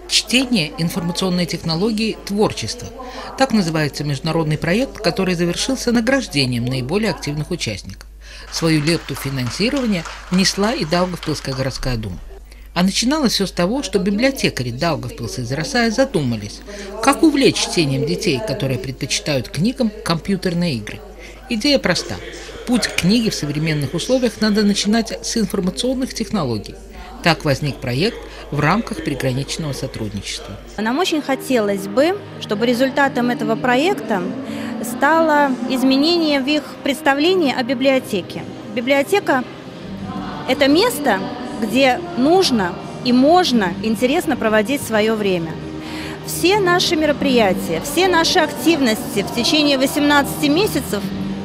Чтение, информационные технологии, творчество. Так называется международный проект, который завершился награждением наиболее активных участников. Свою лепту финансирования внесла и Даугавпилская городская дума. А начиналось все с того, что библиотекари Даугавпилса и Зарасая задумались, как увлечь чтением детей, которые предпочитают книгам компьютерные игры. Идея проста. Путь к книге в современных условиях надо начинать с информационных технологий. Так возник проект в рамках приграничного сотрудничества. Нам очень хотелось бы, чтобы результатом этого проекта стало изменение в их представлении о библиотеке. Библиотека – это место, где нужно и можно интересно проводить свое время. Все наши мероприятия, все наши активности в течение 18 месяцев,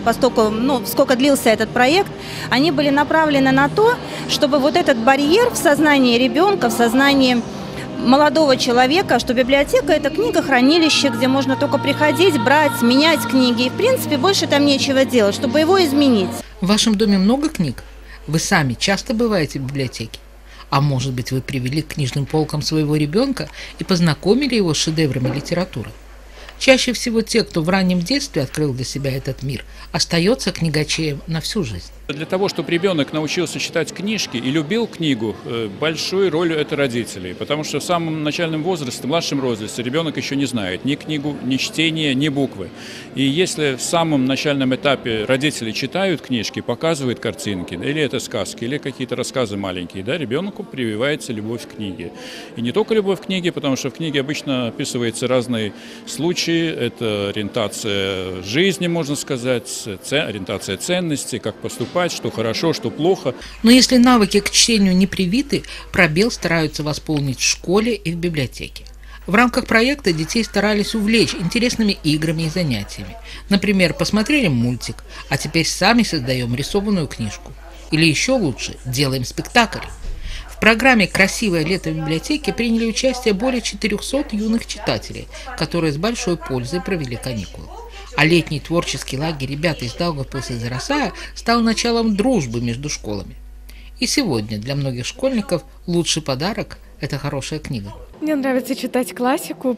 сколько длился этот проект, они были направлены на то, чтобы вот этот барьер в сознании ребенка, в сознании молодого человека, что библиотека – это книгохранилище, где можно только приходить, брать, менять книги. И, в принципе, больше там нечего делать, чтобы его изменить. В вашем доме много книг? Вы сами часто бываете в библиотеке? А может быть, вы привели к книжным полкам своего ребенка и познакомили его с шедеврами литературы? Чаще всего те, кто в раннем детстве открыл для себя этот мир, остается книгачеем на всю жизнь. Для того, чтобы ребенок научился читать книжки и любил книгу, большой ролью это родителей. Потому что в самом начальном возрасте, в младшем возрасте, ребенок еще не знает ни книгу, ни чтения, ни буквы. И если в самом начальном этапе родители читают книжки, показывают картинки, или это сказки, или какие-то рассказы маленькие, да, ребенку прививается любовь к книге. И не только любовь к книге, потому что в книге обычно описываются разные случаи, это ориентация жизни, можно сказать, ориентация ценностей, как поступать, что хорошо, что плохо. Но если навыки к чтению не привиты, пробел стараются восполнить в школе и в библиотеке. В рамках проекта детей старались увлечь интересными играми и занятиями. Например, посмотрели мультик, а теперь сами создаем рисованную книжку. Или еще лучше, делаем спектакль. В программе «Красивое лето в библиотеке» приняли участие более 400 юных читателей, которые с большой пользой провели каникулы. А летний творческий лагерь ребят из Даугавпилса и Зарасая стал началом дружбы между школами. И сегодня для многих школьников лучший подарок – это хорошая книга. Мне нравится читать классику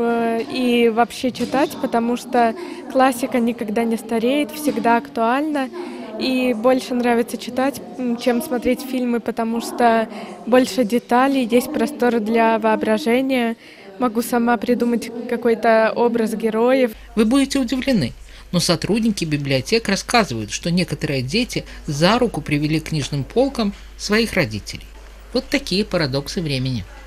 и вообще читать, потому что классика никогда не стареет, всегда актуальна. И больше нравится читать, чем смотреть фильмы, потому что больше деталей, есть простор для воображения. Могу сама придумать какой-то образ героев. Вы будете удивлены, но сотрудники библиотек рассказывают, что некоторые дети за руку привели к книжным полкам своих родителей. Вот такие парадоксы времени.